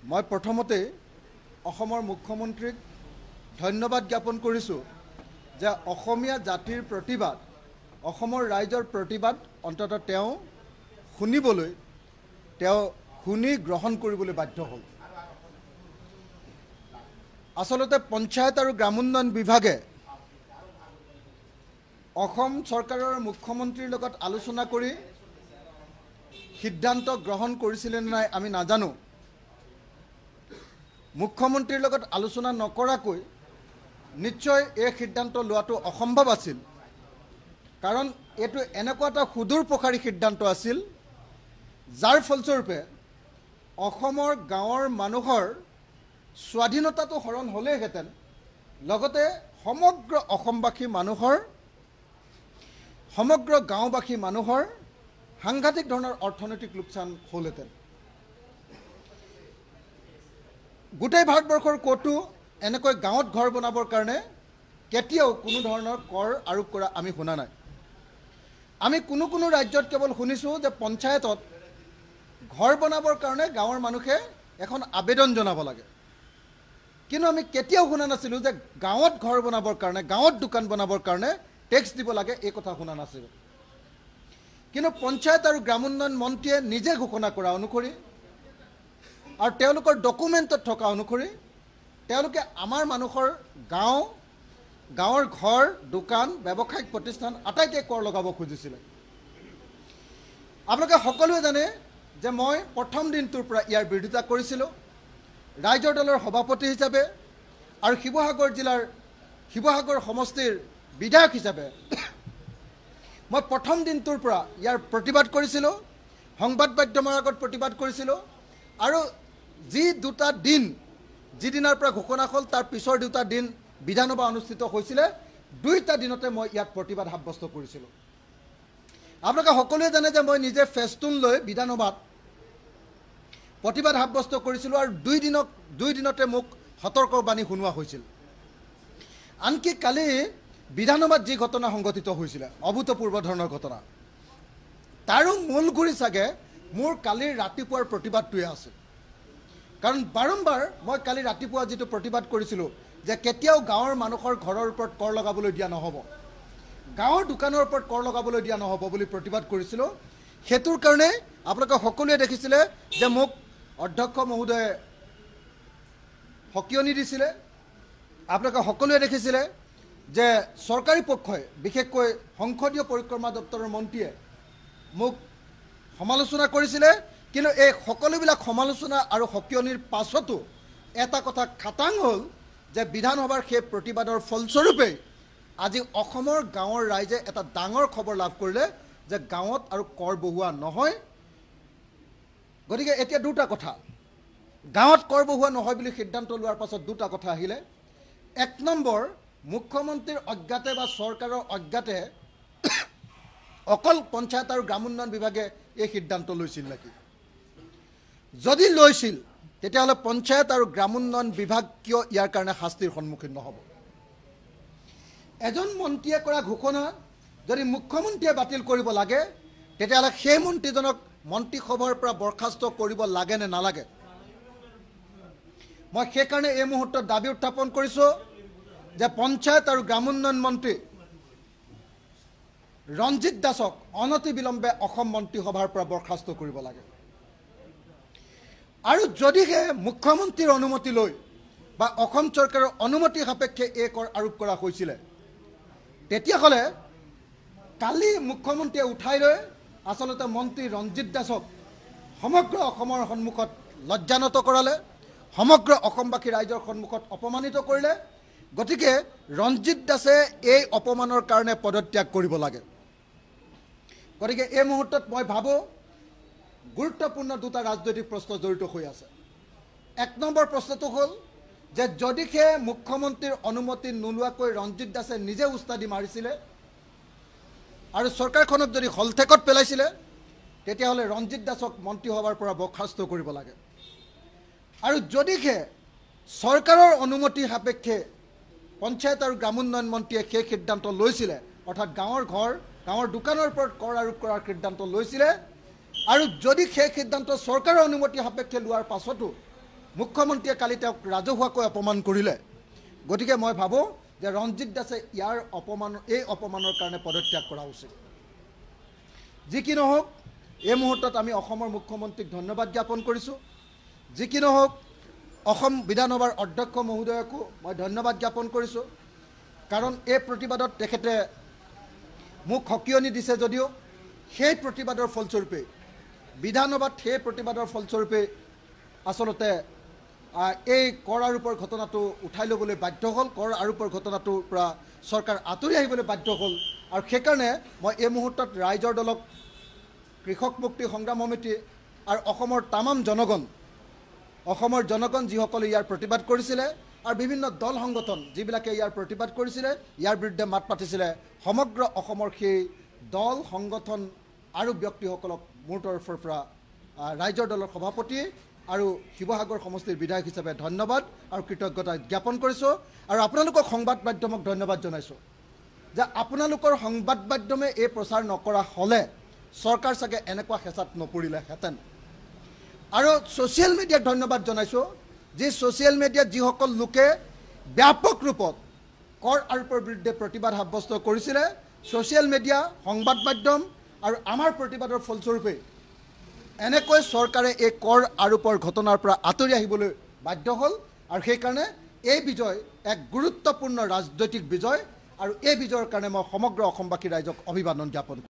মই প্ৰথমতে অসমৰ মুখ্যমন্ত্ৰীক ধন্যবাদ জ্ঞাপন কৰিছোঁ যে অসমীয়া জাতিৰ প্ৰতিবাদ অসমৰ ৰাইজৰ প্ৰতিবাদ অন্ততঃ তেওঁ শুনিবলৈ তেওঁ শুনি গ্ৰহণ কৰিবলৈ বাধ্য হ'ল। আচলতে পঞ্চায়ত আৰু গ্ৰামোন্নয়ন বিভাগে অসম চৰকাৰৰ মুখ্যমন্ত্ৰীৰ লগত আলোচনা কৰি সিদ্ধান্ত গ্ৰহণ কৰিছিলে নে নাই আমি নাজানো। মুখ্যমন্ত্ৰীৰ লগত আলোচনা নকৰাকৈ নিশ্চয় এই সিদ্ধান্ত লোৱাটো অসম্ভৱ আছিল, কাৰণ এইটো এনেকুৱা এটা সুদূৰ প্ৰসাৰী সিদ্ধান্ত আছিল যাৰ ফলস্বৰূপে অসমৰ গাঁৱৰ মানুহৰ স্বাধীনতাটো হৰণ হ'লেহেঁতেন, লগতে সমগ্ৰ অসমবাসী মানুহৰ সমগ্ৰ গাঁওবাসী মানুহৰ সাংঘাতিক ধৰণৰ অৰ্থনৈতিক লোকচান হ'লহেঁতেন। গোটেই ভাৰতবৰ্ষৰ ক'তো এনেকৈ গাঁৱত ঘৰ বনাবৰ কাৰণে কেতিয়াও কোনো ধৰণৰ কৰ আৰোপ কৰা আমি শুনা নাই। আমি কোনো ৰাজ্যত কেৱল শুনিছোঁ যে পঞ্চায়তত ঘৰ বনাবৰ কাৰণে গাঁৱৰ মানুহে এখন আবেদন জনাব লাগে, কিন্তু আমি কেতিয়াও শুনা নাছিলোঁ যে গাঁৱত ঘৰ বনাবৰ কাৰণে গাঁৱত দোকান বনাবৰ কাৰণে টেক্স দিব লাগে, এই কথা শুনা নাছিলোঁ। কিন্তু পঞ্চায়ত আৰু গ্ৰামোন্নয়ন মন্ত্ৰীয়ে নিজে ঘোষণা কৰা অনুসৰি আৰু তেওঁলোকৰ ডকুমেণ্টত থকা অনুসৰি তেওঁলোকে আমাৰ মানুহৰ গাঁৱৰ ঘৰ দোকান ব্যৱসায়িক প্ৰতিষ্ঠান আটাইকে কৰ লগাব খুজিছিলে। আপোনালোকে সকলোৱে জানে যে মই প্ৰথম দিনটোৰ পৰা ইয়াৰ বিৰোধিতা কৰিছিলোঁ ৰাইজৰ দলৰ সভাপতি হিচাপে আৰু শিৱসাগৰ সমষ্টিৰ বিধায়ক হিচাপে মই প্ৰথম দিনটোৰ পৰা ইয়াৰ প্ৰতিবাদ কৰিছিলোঁ, সংবাদ মাধ্যমৰ আগত প্ৰতিবাদ কৰিছিলোঁ, আৰু যিদিনাৰ পৰা ঘোষণা হ'ল তাৰ পিছৰ দুটা দিন বিধানসভা অনুষ্ঠিত হৈছিলে, দুইটা দিনতে মই ইয়াত প্ৰতিবাদ সাব্যস্ত কৰিছিলোঁ। আপোনালোকে সকলোৱে জানে যে মই নিজে ফেষ্টুন লৈ বিধানসভাত প্ৰতিবাদ সাব্যস্ত কৰিছিলোঁ আৰু দুই দিনতে মোক সতৰ্কবাণী শুনোৱা হৈছিল। আনকি কালি বিধানসভাত যি ঘটনা সংঘটিত হৈছিলে অভূতপূৰ্ব ধৰণৰ ঘটনা, তাৰো মূল গুৰি চাগে মোৰ কালিৰ ৰাতিপুৱাৰ প্ৰতিবাদটোৱে আছিল। কাৰণ বাৰম্বাৰ মই কালি ৰাতিপুৱা যিটো প্ৰতিবাদ কৰিছিলোঁ যে কেতিয়াও গাঁৱৰ মানুহৰ ঘৰৰ ওপৰত কৰ লগাবলৈ দিয়া নহ'ব, গাঁৱৰ দোকানৰ ওপৰত কৰ লগাবলৈ দিয়া নহ'ব বুলি প্ৰতিবাদ কৰিছিলোঁ, সেইটোৰ কাৰণে আপোনালোকে সকলোৱে দেখিছিলে যে মোক অধ্যক্ষ মহোদয়ে সকিয়নি দিছিলে। আপোনালোকে সকলোৱে দেখিছিলে যে চৰকাৰী পক্ষই বিশেষকৈ সংসদীয় পৰিক্ৰমা দপ্তৰৰ মন্ত্ৰীয়ে মোক সমালোচনা কৰিছিলে, কিন্তু এই সকলোবিলাক সমালোচনা আৰু সকিয়নিৰ পাছতো এটা কথা খাটাং হ'ল যে বিধানসভাৰ সেই প্ৰতিবাদৰ ফলস্বৰূপেই আজি অসমৰ গাঁৱৰ ৰাইজে এটা ডাঙৰ খবৰ লাভ কৰিলে যে গাঁৱত আৰু কৰ বহুৱা নহয়। গতিকে এতিয়া দুটা কথা, গাঁৱত কৰ বহুৱা নহয় বুলি সিদ্ধান্ত লোৱাৰ পাছত দুটা কথা আহিলে। এক নম্বৰ, মুখ্যমন্ত্ৰীৰ অজ্ঞাতে বা চৰকাৰৰ অজ্ঞাতে অকল পঞ্চায়ত আৰু গ্ৰামোন্নয়ন বিভাগে এই সিদ্ধান্ত লৈছিল নেকি? যদি লৈছিল তেতিয়াহ'লে পঞ্চায়ত আৰু গ্ৰামোন্নয়ন বিভাগ কিয় ইয়াৰ কাৰণে শাস্তিৰ সন্মুখীন নহ'ব? এজন মন্ত্ৰীয়ে কৰা ঘোষণা যদি মুখ্যমন্ত্ৰীয়ে বাতিল কৰিব লাগে তেতিয়াহ'লে সেই মন্ত্ৰীজনক মন্ত্ৰীসভাৰ পৰা বৰ্খাস্ত কৰিব লাগে নে নালাগে? মই সেইকাৰণে এই মুহূৰ্তত দাবী উত্থাপন কৰিছোঁ যে পঞ্চায়ত আৰু গ্ৰামোন্নয়ন মন্ত্ৰী ৰঞ্জিত দাসক অনতিবিলম্বে অসম মন্ত্ৰীসভাৰ পৰা বৰ্খাস্ত কৰিব লাগে। আৰু যদিহে মুখ্যমন্ত্ৰীৰ অনুমতি লৈ বা অসম চৰকাৰৰ অনুমতি সাপেক্ষে এই কৰ আৰোপ কৰা হৈছিলে, তেতিয়াহ'লে কালি মুখ্যমন্ত্ৰীয়ে উঠাই লৈ আচলতে মন্ত্ৰী ৰঞ্জিত দাসক সমগ্ৰ অসমৰ সন্মুখত লজ্জানত কৰালে, সমগ্ৰ অসমবাসী ৰাইজৰ সন্মুখত অপমানিত কৰিলে। গতিকে ৰঞ্জিত দাসে এই অপমানৰ কাৰণে পদত্যাগ কৰিব লাগে। গতিকে এই মুহূৰ্তত মই ভাবোঁ গুৰুত্বপূৰ্ণ দুটা ৰাজনৈতিক প্ৰশ্ন জড়িত হৈ আছে। এক নম্বৰ প্ৰশ্নটো হ'ল যে যদিহে মুখ্যমন্ত্ৰীৰ অনুমতি নোলোৱাকৈ ৰঞ্জিত দাসে নিজে উস্তাদি মাৰিছিলে আৰু চৰকাৰখনক যদি হলঠেকত পেলাইছিলে, তেতিয়াহ'লে ৰঞ্জিত দাসক মন্ত্ৰীসভাৰ পৰা বৰ্খাস্ত কৰিব লাগে। আৰু যদিহে চৰকাৰৰ অনুমতি সাপেক্ষে পঞ্চায়ত আৰু গ্ৰামোন্নয়ন মন্ত্ৰীয়ে সেই সিদ্ধান্ত লৈছিলে, অৰ্থাৎ গাঁৱৰ ঘৰ গাঁৱৰ দোকানৰ ওপৰত কৰ আৰোপ কৰাৰ সিদ্ধান্ত লৈছিলে, আৰু যদি সেই সিদ্ধান্ত চৰকাৰৰ অনুমতি সাপেক্ষে লোৱাৰ পাছতো মুখ্যমন্ত্ৰীয়ে কালি তেওঁক ৰাজহুৱাকৈ অপমান কৰিলে। গতিকে মই ভাবোঁ যে ৰঞ্জিত দাসে এই অপমানৰ কাৰণে পদত্যাগ কৰা উচিত। যি কি নহওক, এই মুহূৰ্তত আমি অসমৰ মুখ্যমন্ত্ৰীক ধন্যবাদ জ্ঞাপন কৰিছোঁ। যি কি নহওক, অসম বিধানসভাৰ অধ্যক্ষ মহোদয়কো মই ধন্যবাদ জ্ঞাপন কৰিছোঁ, কাৰণ এই প্ৰতিবাদত তেখেতে মোক সকিয়নি দিছে যদিও সেই প্ৰতিবাদৰ ফলস্বৰূপে বিধানসভাত আচলতে এই কৰ আৰোপৰ ঘটনাটো উঠাই ল'বলৈ বাধ্য হ'ল, কৰ আৰোপৰ ঘটনাটোৰ পৰা চৰকাৰ আঁতৰি আহিবলৈ বাধ্য হ'ল। আৰু সেইকাৰণে মই এই মুহূৰ্তত ৰাইজৰ দলক, কৃষক মুক্তি সংগ্ৰাম সমিতি আৰু অসমৰ তামাম জনগণ, যিসকলে ইয়াৰ প্ৰতিবাদ কৰিছিলে আৰু বিভিন্ন দল সংগঠন যিবিলাকে ইয়াৰ প্ৰতিবাদ কৰিছিলে, ইয়াৰ বিৰুদ্ধে মাত মাতিছিলে, সমগ্ৰ অসমৰ সেই দল সংগঠন আৰু ব্যক্তিসকলক মোৰ তৰফৰ পৰা ৰাইজৰ দলৰ সভাপতি আৰু শিৱসাগৰ সমষ্টিৰ বিধায়ক হিচাপে ধন্যবাদ আৰু কৃতজ্ঞতা জ্ঞাপন কৰিছোঁ। আৰু আপোনালোকক সংবাদ মাধ্যমক ধন্যবাদ জনাইছোঁ যে আপোনালোকৰ সংবাদ মাধ্যমে এই প্ৰচাৰ নকৰা হ'লে চৰকাৰ চাগে এনেকুৱা হেঁচাত নপৰিলেহেঁতেন। আৰু ছ'চিয়েল মিডিয়াক ধন্যবাদ জনাইছোঁ, যি ছ'চিয়েল মিডিয়াত যিসকল লোকে ব্যাপক ৰূপত কৰ আৰোপৰ বিৰুদ্ধে প্ৰতিবাদ সাব্যস্ত কৰিছিলে, ছ'চিয়েল মিডিয়া, সংবাদ মাধ্যম আৰু আমাৰ প্ৰতিবাদৰ ফলস্বৰূপে এনেকৈ চৰকাৰে এই কৰ আৰোপৰ ঘটনাৰ পৰা আঁতৰি আহিবলৈ বাধ্য হ'ল। আৰু সেইকাৰণে এই বিজয় এক গুৰুত্বপূৰ্ণ ৰাজনৈতিক বিজয়, আৰু এই বিজয়ৰ কাৰণে মই সমগ্ৰ অসমবাসী ৰাইজক অভিবাদন জ্ঞাপন কৰোঁ।